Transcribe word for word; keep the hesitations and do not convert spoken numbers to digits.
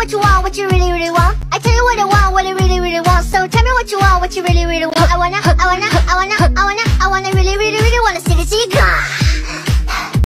what you want, what you really, really want. I tell you what I want, what I really, really want. So tell me what you want, what you really, really want. I wanna, I wanna, I wanna, I wanna, I wanna really, really, really wanna see the see you gone.